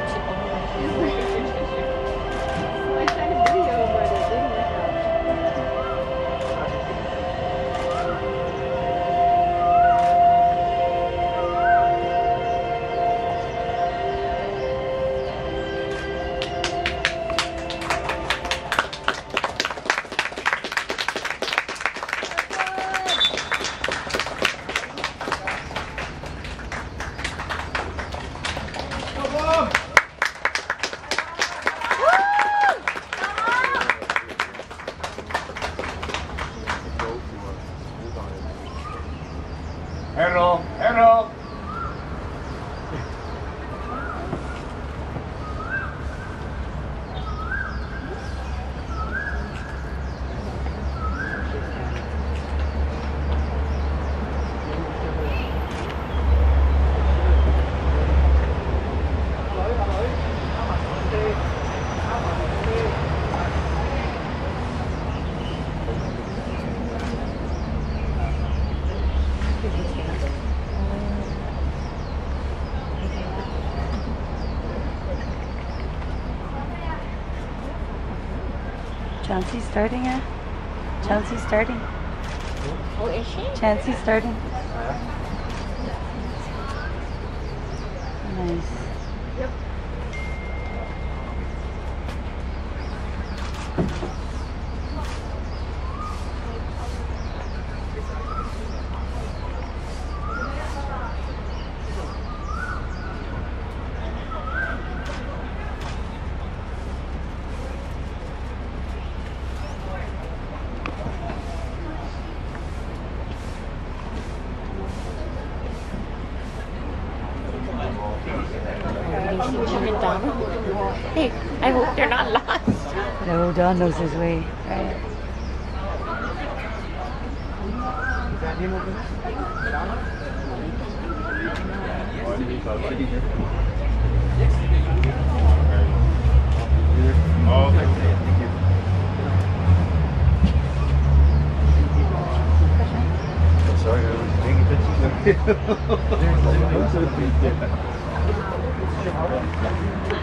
I tried a video, but it didn't work out. Hello, hello. Chauncey's starting it. Chauncey's starting. Oh, is she? Chauncey's starting. Nice. Yep. Hey, I hope they're not lost. No, Don knows his way. Right. Oh, thank you. Sorry, I was paying attention.